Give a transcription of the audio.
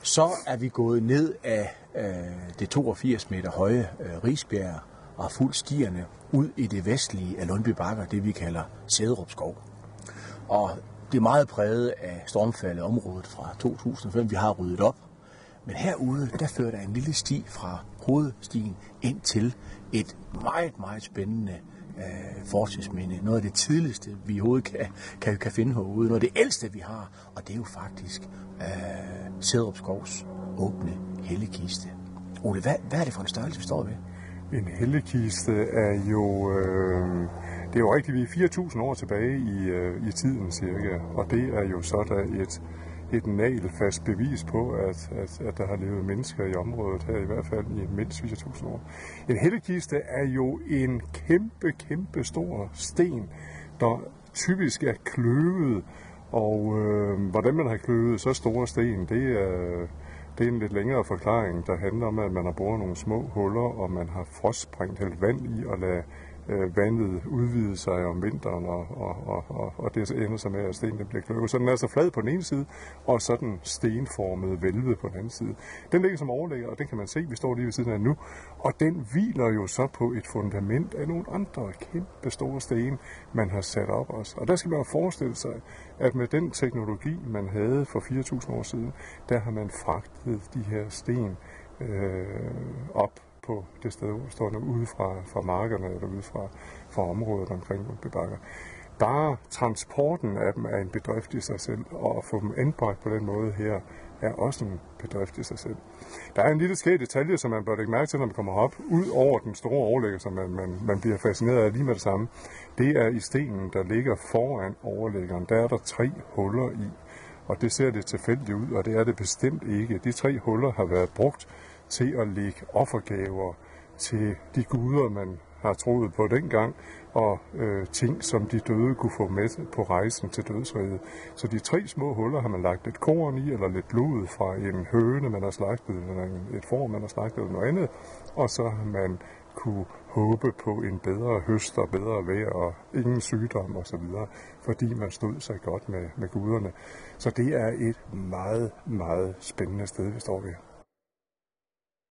så er vi gået ned af det 82 meter høje Risbjerg og har fulgt stierne ud i det vestlige af Lundby Bakker, det vi kalder Sæderup Skov. Og det er meget præget af stormfaldet området fra 2005, vi har ryddet op. Men herude, der fører der en lille sti fra hovedstien ind til et meget, meget spændende fortidsminde. Noget af det tidligste, vi overhovedet kan finde herude. Noget af det ældste, vi har. Og det er jo faktisk Sæderup Skovs åbne hellegkiste. Ole, hvad er det for en størrelse, vi står ved? En hellegkiste er jo... det er jo rigtigt, vi er 4.000 år tilbage i tiden cirka. Og det er jo så der et nagelfast bevis på, at der har levet mennesker i området her, i hvert fald i mindst 4.000 år. En hellegkiste er jo en kæmpe stor sten, der typisk er kløvet, og hvordan man har kløvet så store sten, det er en lidt længere forklaring, der handler om, at man har boret nogle små huller, og man har frostsprængt helt vand i og lade vandet udvide sig om vinteren, og det ender så med, at stenen bliver kløvet. Så den er altså flad på den ene side, og så den stenformede vælve på den anden side. Den ligger som overlægger, og den kan man se, vi står lige ved siden af nu, og den hviler jo så på et fundament af nogle andre kæmpe store sten, man har sat op også. Og der skal man jo forestille sig, at med den teknologi, man havde for 4.000 år siden, der har man fragtet de her sten op på det sted, hvor står ude fra markerne eller ude fra området omkring Lundby Bakker. Bare transporten af dem er en bedrift i sig selv, og at få dem anbragt på den måde her, er også en bedrift i sig selv. Der er en lille skæg detalje, som man bør lægge mærke til, når man kommer op, ud over den store overlægger, som man bliver fascineret af lige med det samme. Det er i stenen, der ligger foran overlæggeren. Der er der 3 huller i, og det ser lidt tilfældigt ud, og det er det bestemt ikke. De 3 huller har været brugt til at lægge offergaver til de guder, man har troet på dengang, og ting, som de døde kunne få med på rejsen til dødsriget. Så de 3 små huller har man lagt lidt korn i, eller lidt blod fra en høne, man har slagtet, eller et får, man har slagtet, eller noget andet, og så har man kunne håbe på en bedre høst og bedre vejr og ingen sygdom osv., fordi man stod sig godt med guderne. Så det er et meget, meget spændende sted, vi står ved.